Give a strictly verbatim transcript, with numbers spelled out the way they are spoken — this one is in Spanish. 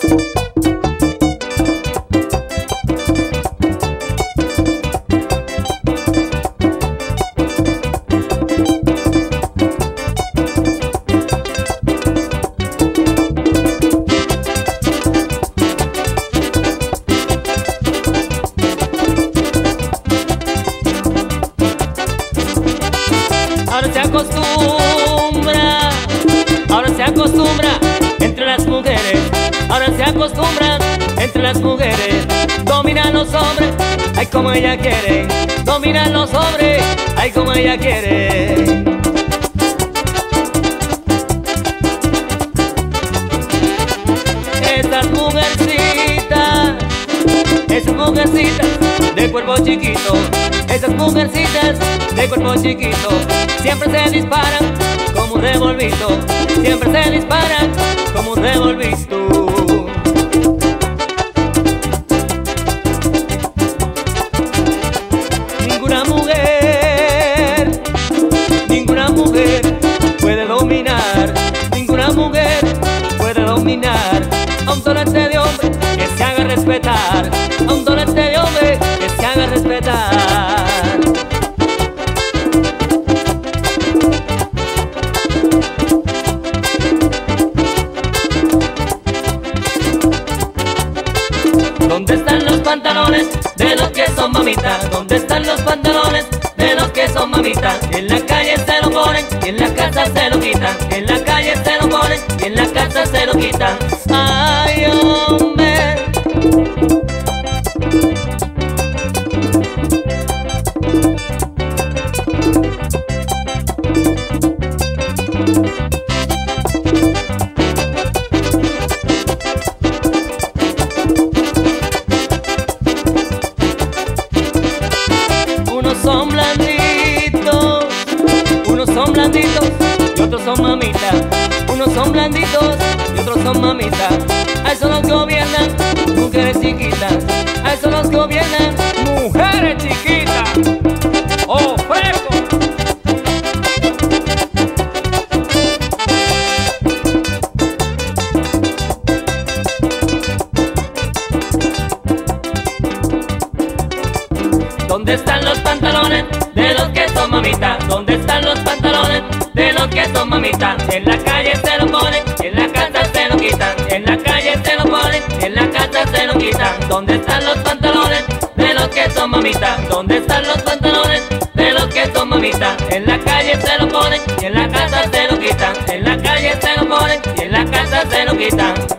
Ahora se acostumbra, ahora se acostumbra entre las mujeres, ahora se acostumbra entre las mujeres. Dominan los hombres, ay como ella quiere, dominan los hombres, ay como ella quiere. Esas mujercitas, esas mujercitas de cuerpo chiquito, esas mujercitas de cuerpo chiquito, siempre se disparan como un revolvito, siempre se disparan como un revolvito. Ninguna mujer, ninguna mujer puede dominar, ninguna mujer puede dominar a un torrente de hombre que se haga respetar, a un torrente de hombre que se haga respetar. ¿Dónde están los pantalones de los que son mamitas? ¿Dónde están los pantalones de los que son mamitas? En la calle se lo ponen y en la casa se lo quitan, en la calle se lo ponen y en la casa se lo quitan. Ay, hombre. Unos son blanditos, unos son blanditos y otros son mamitas. Unos son blanditos y otros son mamitas. A eso nos gobiernan mujeres chiquitas, a eso nos gobiernan mujeres chiquitas. ¡Oh, fresco! ¿Dónde están los pantalones de los que son mamitas? ¿Dónde están los pantalones de los que son mamitas? En la calle se lo ponen, en la casa se lo quitan, en la calle se lo ponen, en la casa se lo quitan. ¿Dónde están los pantalones de los que son mamitas? ¿Dónde están los pantalones de los que son mamitas? En la calle se lo ponen, y en la casa se lo quitan, en la calle se lo ponen, y en la casa se lo quitan.